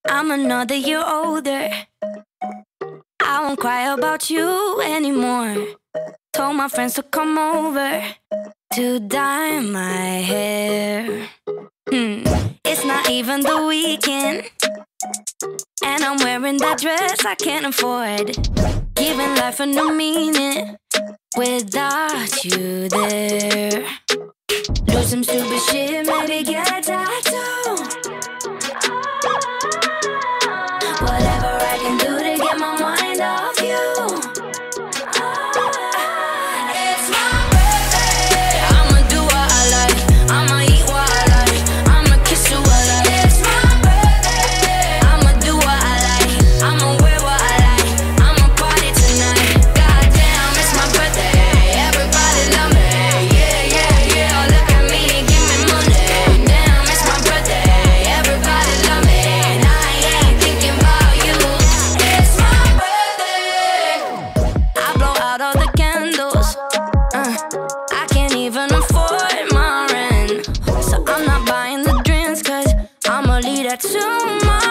I'm another year older. I won't cry about you anymore. Told my friends to come over to dye my hair. It's not even the weekend, and I'm wearing that dress I can't afford. Giving life a new meaning without you there. Do some stupid shit, maybe get a tattoo. Whatever I can do to get my mind off you. It's my birthday. I'ma do what I like. I'ma eat what I like. I'ma kiss you what I like. It's my birthday. I'ma do what I like. I'ma wear what I like. I'ma party tonight. Goddamn, it's my birthday. Everybody love me. Yeah, yeah, yeah. Look at me and give me money. Damn, it's my birthday. Everybody love me. And I ain't thinking about you. It's my birthday. I blow out all the candles. I can't even afford my rent, so I'm not buying the drinks, 'cause I'ma leave that to my